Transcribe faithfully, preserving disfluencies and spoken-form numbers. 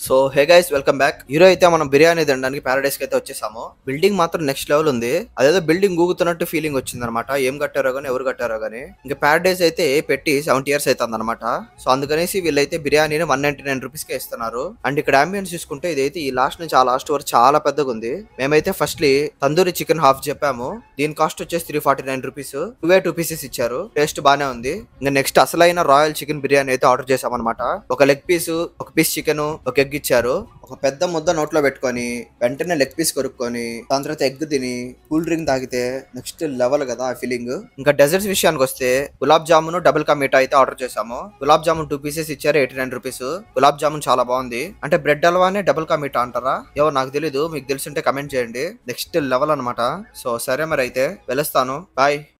So hey guys welcome back. Hero అయితే మనం బిర్యానీ తినడానికి ప్యారడైస్ కి అయితే వచ్చేసాము. బిల్డింగ్ మాత్రం నెక్స్ట్ లెవెల్ ఉంది. అదేదో బిల్డింగ్ ఊగుతున్నట్టు ఫీలింగ్ వచ్చింది అనమాట. ఏం కట్టారో గానీ ఎవరు కట్టారో గానీ. ఇంకా ప్యారడైస్ అయితే పెట్టి సెవెంటీ ఇయర్స్ అవుతుంది అనమాట. సో అందుకనేసి వీళ్ళైతే బిర్యానీని వన్ నైన్టీ నైన్ రూపీస్ కే ఇస్తున్నారు. అండ్ ఇక్కడ అంబియన్స్ చూసుకుంటే ఇదైతే ఈ లాస్ట్ నుంచి ఆ లాస్ట్ వరకు చాలా పెద్దగా ఉంది. మేమైతే ఫస్ట్లీ తందూరి చికెన్ హాఫ్ చెప్పాము. దీని కాస్ట్ వచ్చేసి three forty nine rupees. Two two pieces ఇచ్చారు. టేస్ట్ బానే ఉంది. ఇంకా నెక్స్ట్ అసలైన రాయల్ చికెన్ బిర్యానీ అయితే ఆర్డర్ చేసాం అనమాట. ఒక లెగ్ పీస్, ఒక పీస్ చికెన్, ఒక ఎగ్ ఇచ్చారు. ఒక పెద్ద ముద్ద నోట్లో పెట్టుకొని వెంటనే లెగ్ పీస్ కొరుక్కొని దాని తర్వాత ఎగ్ తిని కూల్ డ్రింక్ తాగితే నెక్స్ట్ లెవెల్ కదా ఆ ఫీలింగ్. ఇంకా డెజర్ట్స్ విషయానికి వస్తే గులాబ్ జామున్ డబుల్ కా మీఠా అయితే ఆర్డర్ చేసాము. గులాబ్ జామున్ టూ పీసెస్ ఇచ్చారు, eighty nine rupees. Gulab jamun చాలా బాగుంది. అంటే బ్రెడ్ హల్వానే డబుల్ కా మీఠా అంటారా? ఏవో నాకు తెలీదు, మీకు తెలిసింటే కమెంట్ చేయండి. నెక్స్ట్ లెవెల్ అనమాట. సో సరే మరి అయితే వెళ్ళొస్తాను, బాయ్.